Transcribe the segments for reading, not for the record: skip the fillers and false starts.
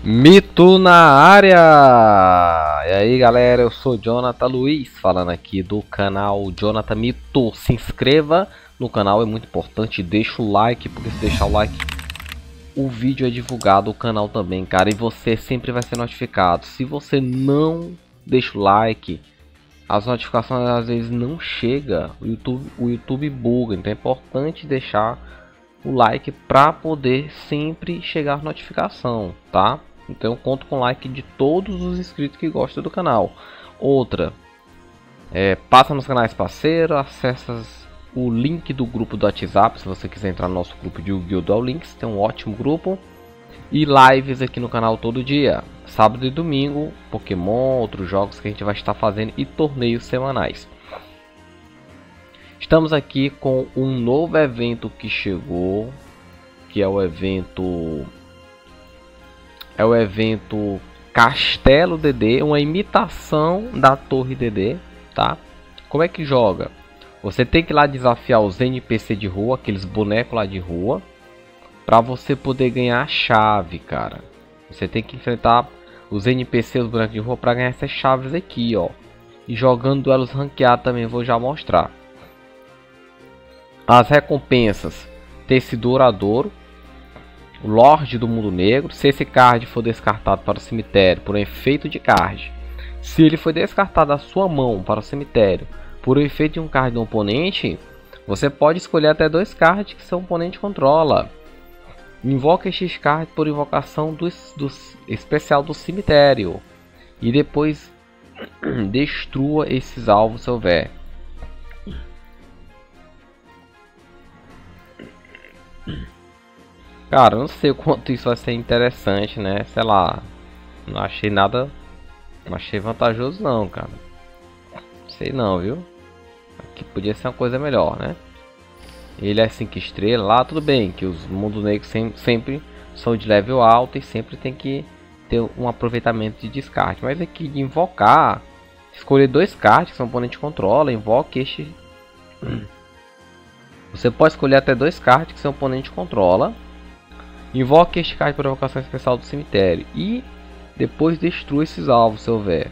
Mito na área! E aí galera, eu sou Jonathan Luiz, falando aqui do canal Jonathan Mito. Se inscreva no canal, é muito importante, deixa o like, porque se deixar o like, o vídeo é divulgado, o canal também, cara. E você sempre vai ser notificado. Se você não deixa o like, as notificações às vezes não chegam, o YouTube buga, então é importante deixar o like para poder sempre chegar a notificação, tá? Então eu conto com o like de todos os inscritos que gostam do canal. Outra, passa nos canais parceiros, acessa o link do grupo do WhatsApp, se você quiser entrar no nosso grupo de Yu-Gi-Oh! Duel Links, tem um ótimo grupo. E lives aqui no canal todo dia, sábado e domingo, Pokémon, outros jogos que a gente vai estar fazendo e torneios semanais. Estamos aqui com um novo evento que chegou, que é o evento Castelo DD, uma imitação da Torre DD, tá? Como é que joga? Você tem que ir lá desafiar os NPC de rua, aqueles bonecos lá de rua, para você poder ganhar a chave, cara. Você tem que enfrentar os NPCs, os bonecos de rua, para ganhar essas chaves aqui, ó. E jogando duelos ranqueados também, vou já mostrar. As recompensas: Tecido Douradouro, o Lorde do Mundo Negro. Se esse card for descartado para o cemitério por um efeito de card, se ele foi descartado da sua mão para o cemitério por um efeito de um card do oponente, você pode escolher até 2 cards que seu oponente controla. Invoca estes cards por invocação do especial do cemitério e depois destrua esses alvos se houver. Cara, eu não sei o quanto isso vai ser interessante, né? Sei lá, não achei nada, não achei vantajoso não, cara. Sei não, viu? Aqui podia ser uma coisa melhor, né? Ele é 5 estrelas lá, tudo bem que os mundos negros sempre são de level alto e sempre tem que ter um aproveitamento de descarte. Mas aqui de invocar, escolher 2 cards que seu oponente controla, invoque este. Você pode escolher até 2 cards que seu oponente controla. Invoque este card por invocação especial do cemitério e depois destrua esses alvos se houver.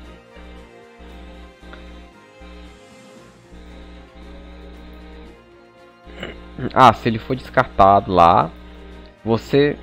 Ah, se ele for descartado lá, você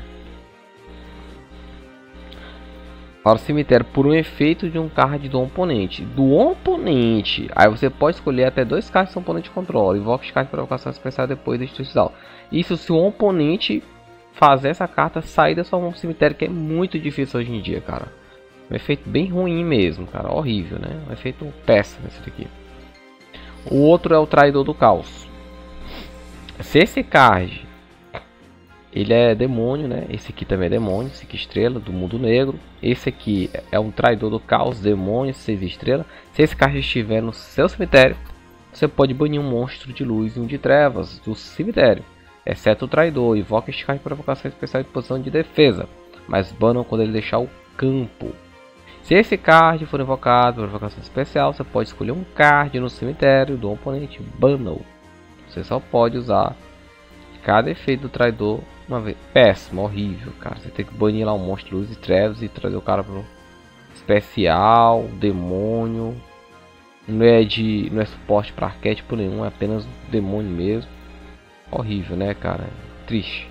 para o cemitério por um efeito de um card do oponente. Aí você pode escolher até 2 cards que seu oponente controla. Invoca este card por invocação especial depois destrua esses alvos. Isso se o oponente fazer essa carta sair da sua mão do cemitério, que é muito difícil hoje em dia, cara. Um efeito bem ruim mesmo, cara. Horrível, né? Um efeito péssimo esse daqui. O outro é o Traidor do Caos. Se esse card ele é demônio, né? Esse aqui também é demônio, 5 estrelas do mundo negro. Esse aqui é um Traidor do Caos, demônio, 6 estrelas. Se esse card estiver no seu cemitério, você pode banir um monstro de luz e um de trevas do cemitério, exceto o traidor. Invoca este card para invocação especial de posição de defesa, mas banam quando ele deixar o campo. Se esse card for invocado para invocação especial, você pode escolher um card no cemitério do oponente, bana-o. Você só pode usar cada efeito do traidor uma vez. Péssimo, horrível, cara. Você tem que banir lá um monstro de luz e trevas e trazer o cara para especial, demônio. Não é suporte para arquétipo nenhum, é apenas demônio mesmo. Horrível, né, cara? Triste.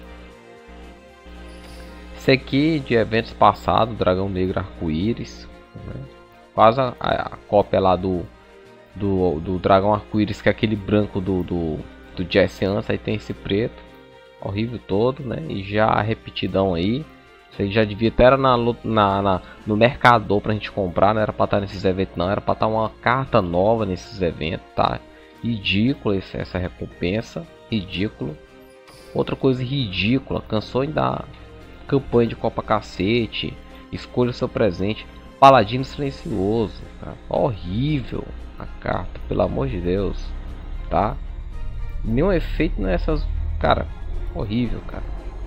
Esse aqui de eventos passados, Dragão Negro Arco-Íris, né? Quase a cópia lá do Dragão Arco-Íris, que é aquele branco do Jesse Anson. Aí tem esse preto, horrível todo, né? E já repetidão aí. Isso aí já devia até era no mercador pra gente comprar, não era pra estar nesses eventos não, era pra estar uma carta nova nesses eventos, tá? Ridículo essa recompensa. Ridículo. Outra coisa ridícula, cansou da campanha de Copa Cacete, escolha o seu presente, Paladino Silencioso, cara. Horrível a carta, pelo amor de Deus, tá? Nenhum efeito nessas, cara, horrível, cara.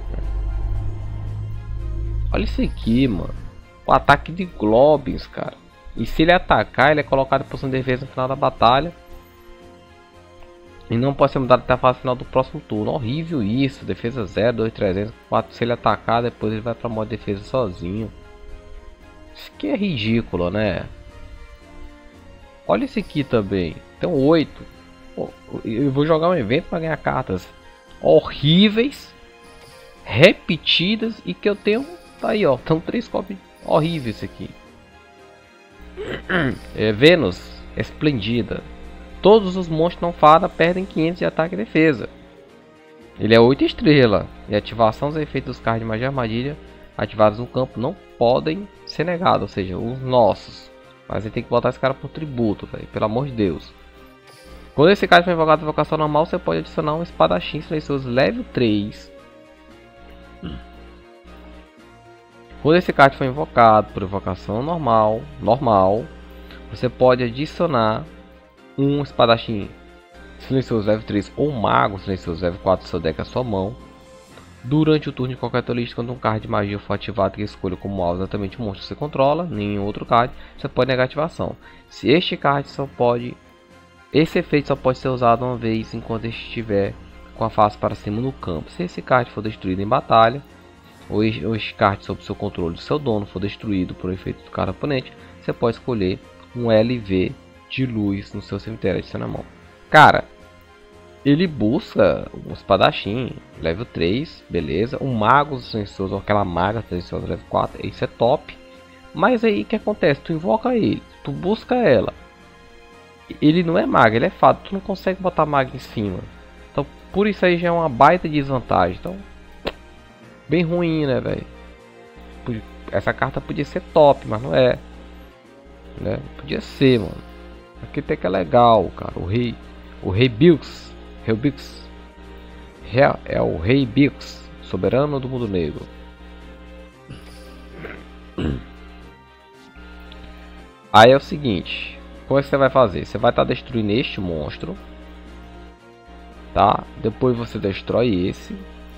Olha isso aqui, mano, o ataque de Globins, cara, e se ele atacar, ele é colocado em posição de defesa no final da batalha. E não pode ser mudado até a fase final do próximo turno. Horrível isso. Defesa 0, 2, 300, 4. Se ele atacar, depois ele vai pra modo de defesa sozinho. Isso aqui é ridículo, né? Olha esse aqui também. Tem 8. Pô, eu vou jogar um evento para ganhar cartas horríveis, repetidas e que eu tenho. Tá aí, ó. São 3 cópias horríveis aqui. Vênus Esplendida. Todos os monstros não fada perdem 500 de ataque e defesa. Ele é 8 estrelas. E a ativação dos efeitos dos cards de magia armadilha ativados no campo não podem ser negados. Ou seja, os nossos. Mas a gente tem que botar esse cara por tributo, véio, pelo amor de Deus. Quando esse card for invocado de invocação normal, você pode adicionar um espadachim em seus level 3. Quando esse card for invocado por invocação normal, você pode adicionar um espadachim silencioso level 3 ou um mago silencioso level 4 do seu deck à sua mão. Durante o turno de qualquer lista, quando um card de magia for ativado que escolha como alvo exatamente o monstro que você controla, nenhum outro card, você pode negar a ativação. Se este card esse efeito só pode ser usado uma vez enquanto estiver com a face para cima no campo. Se esse card for destruído em batalha, ou este card sob seu controle do seu dono for destruído por efeito do cara oponente, você pode escolher um LV de luz no seu cemitério de na mão. Cara, ele busca um espadachim level 3, beleza, um mago silencioso, ou aquela maga silenciosa level 4, isso é top. Mas aí o que acontece? Tu invoca ele, tu busca ela, ele não é maga, ele é fado, tu não consegue botar maga em cima. Então por isso aí já é uma baita desvantagem. Então bem ruim, né, velho? Essa carta podia ser top, mas não é, né? Podia ser, mano. Aqui até que é legal, cara. O rei Bilks. É o rei Bilks, soberano do mundo negro. Aí é o seguinte, como é que você vai fazer? Você vai estar destruindo este monstro, tá? Depois você destrói esse,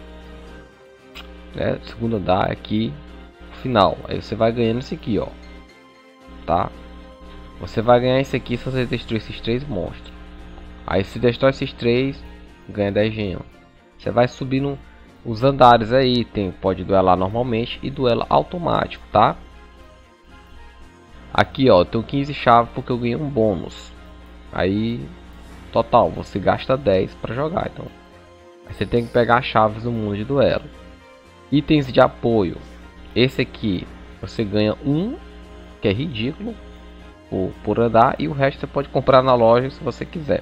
né? Segundo andar aqui, final. Aí você vai ganhando esse aqui, ó, tá? Você vai ganhar esse aqui se você destruir esses 3 monstros. Aí se destrói esses 3, ganha 10 gemas. Você vai subindo os andares aí, pode duelar normalmente e duela automático, tá? Aqui, ó, eu tenho 15 chaves porque eu ganhei um bônus. Aí, total, você gasta 10 para jogar, então. Aí você tem que pegar as chaves no mundo de duelo. Itens de apoio. Esse aqui, você ganha 1, que é ridículo, por andar, e o resto você pode comprar na loja se você quiser.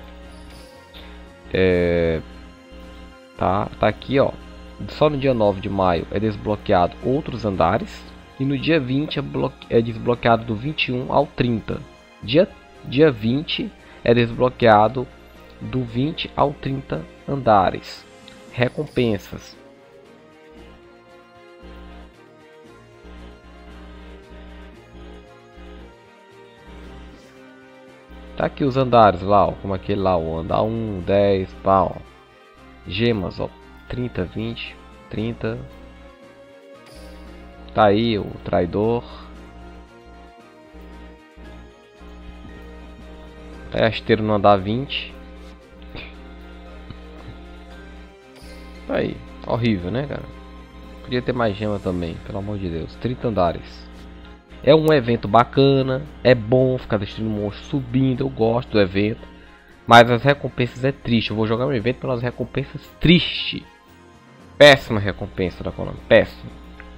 Tá aqui, ó. Só no dia 9 de maio é desbloqueado outros andares. E no dia 20 é desbloqueado do 21 ao 30. Dia 20 é desbloqueado do 20 ao 30 andares. Recompensas. Tá aqui os andares lá, ó, como aquele lá, o andar 1, 10, pau. Gemas, ó, 30, 20, 30. Tá aí o traidor. Tá aí a esteira no andar 20. Tá aí, horrível, né, cara? Podia ter mais gema também, pelo amor de Deus. 30 andares. É um evento bacana, é bom ficar destruindo monstros subindo, eu gosto do evento. Mas as recompensas é triste, eu vou jogar um evento pelas recompensas triste. Péssima recompensa da Konami, péssima.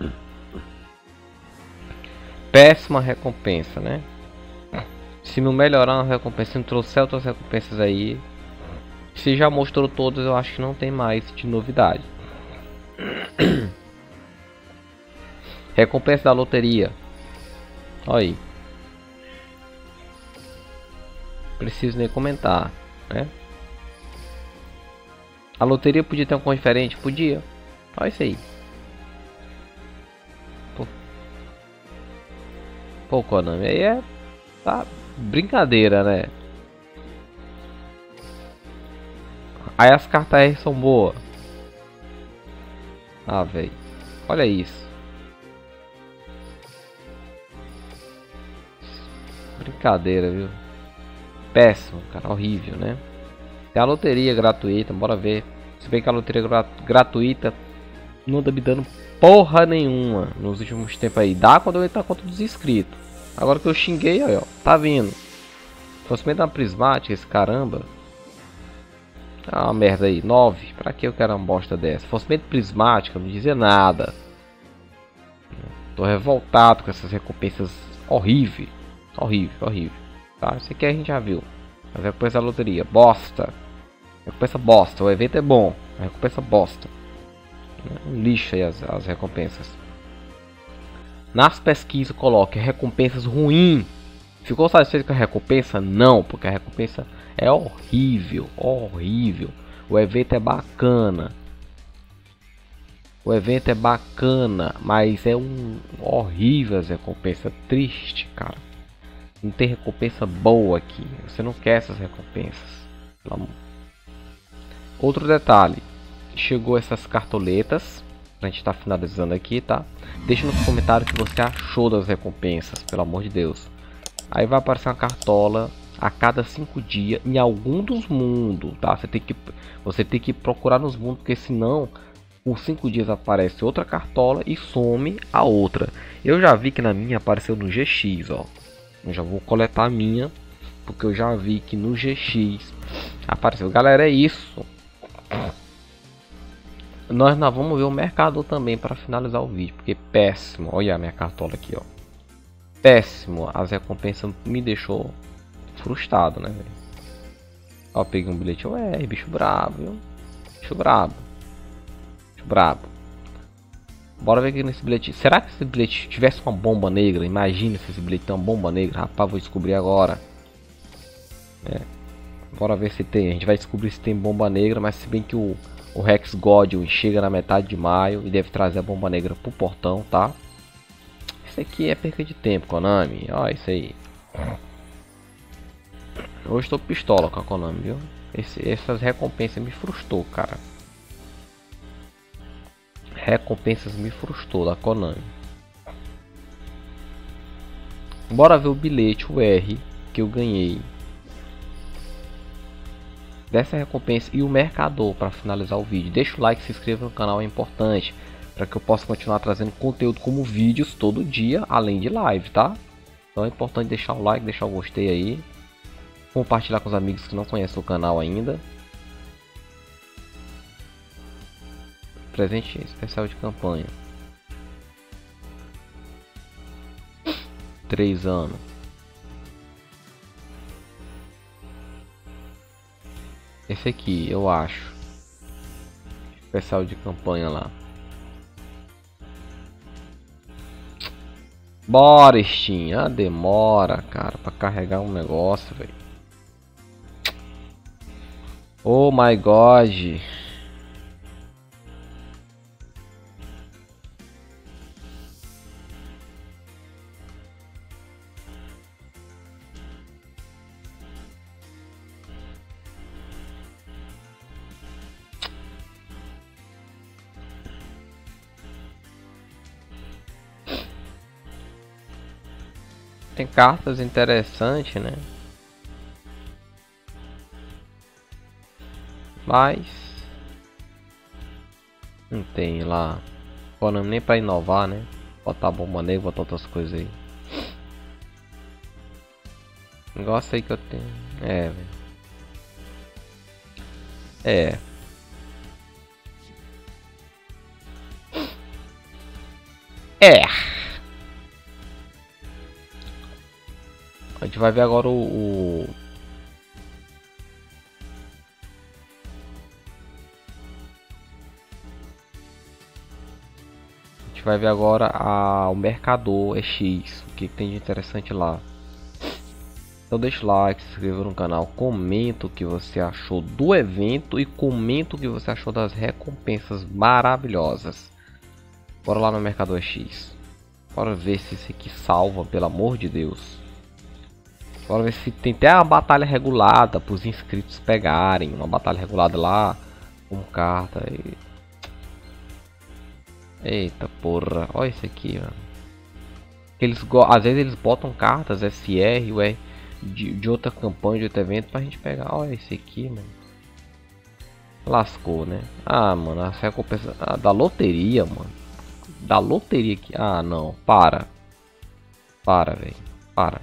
Péssima recompensa, né? Se não melhorar a recompensa, se não trouxer outras recompensas aí, se já mostrou todas, eu acho que não tem mais de novidade. Recompensa da loteria. Olha aí. Preciso nem comentar, né? A loteria podia ter uma coisa diferente? Podia. Olha isso aí. Pô, Konami, aí tá brincadeira, né? Aí as cartas R são boas. Ah, velho. Olha isso. Brincadeira, viu? Péssimo, cara. Horrível, né? Tem a loteria gratuita, bora ver. Se bem que a loteria gratuita não tá me dando porra nenhuma nos últimos tempos aí. Dá quando eu entrar contra dos inscritos. Agora que eu xinguei, ó, tá vindo. Fosse meio da prismática esse caramba. Ah, uma merda aí, 9. Pra que eu quero uma bosta dessa? Fosse meio prismática, não dizia nada. Tô revoltado com essas recompensas horríveis. Horrível. Tá, isso aqui a gente já viu. Mas a recompensa da loteria, bosta. Recompensa bosta, o evento é bom. A recompensa bosta. Um lixo aí as recompensas. Nas pesquisas coloque recompensas ruins. Ficou satisfeito com a recompensa? Não, porque a recompensa é horrível. O evento é bacana. Mas é horrível as recompensas. Triste, cara. Não tem recompensa boa aqui. Você não quer essas recompensas. Outro detalhe. Chegou essas cartoletas. A gente tá finalizando aqui, tá? Deixa nos comentários o que você achou das recompensas. Pelo amor de Deus. Aí vai aparecer uma cartola a cada 5 dias em algum dos mundos, tá? Você tem que procurar nos mundos, porque senão por 5 dias aparece outra cartola e some a outra. Eu já vi que na minha apareceu no GX, ó. Eu já vou coletar a minha, porque eu já vi que no GX apareceu. Galera, é isso. Nós vamos ver o mercado também para finalizar o vídeo, porque péssimo. Olha a minha cartola aqui, ó. Péssimo, as recompensas me deixou frustrado, né, velho? Ó, peguei um bilhete UR, bicho brabo, viu? Bicho brabo. Bora ver aqui nesse bilhete. Será que esse bilhete tivesse uma bomba negra? Imagina se esse bilhete tem uma bomba negra. Rapaz, vou descobrir agora. Bora ver se tem. A gente vai descobrir se tem bomba negra, mas se bem que o Rex Godwin chega na metade de maio e deve trazer a bomba negra pro portão, tá? Isso aqui é perca de tempo, Konami. Ó, isso aí. Hoje estou pistola com a Konami, viu? Essas recompensas me frustrou, cara. Recompensas me frustrou da Konami. Bora ver o bilhete, o R, que eu ganhei dessa recompensa e o mercador para finalizar o vídeo. Deixa o like, se inscreva no canal, é importante para que eu possa continuar trazendo conteúdo como vídeos todo dia, além de live, tá? Então é importante deixar o like, deixar o gostei aí, compartilhar com os amigos que não conhecem o canal ainda. Presente especial de campanha. 3 anos. Esse aqui, eu acho. Especial de campanha lá. Bora, Steam. Ah, demora, cara, pra carregar um negócio, velho. Oh my god. Tem cartas interessantes, né? Mas não tem lá. Konami nem pra inovar, né? Botar bomba negra, botar outras coisas aí. Negócio aí que eu tenho. É, velho. É. A gente vai ver agora o... A gente vai ver agora o mercador X. O que tem de interessante lá. Então deixa o like, se inscreva no canal, comenta o que você achou do evento e comenta o que você achou das recompensas maravilhosas. Bora lá no mercador X. Bora ver se esse aqui salva, pelo amor de Deus. Bora ver se tem até uma batalha regulada para os inscritos pegarem. Uma batalha regulada lá com carta. Eita porra, olha isso aqui, mano. Às vezes eles botam cartas SR, ué, de outra campanha, de outro evento pra gente pegar. Olha esse aqui, mano. Lascou, né? Ah, mano, a recompensa da loteria, mano. Da loteria aqui. Ah, não. Para, velho. Para.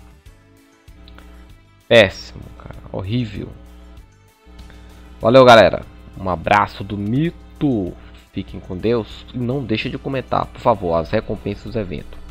Péssimo, cara. Horrível. Valeu, galera. Um abraço do Mito. Fiquem com Deus. E não deixa de comentar, por favor, as recompensas do evento.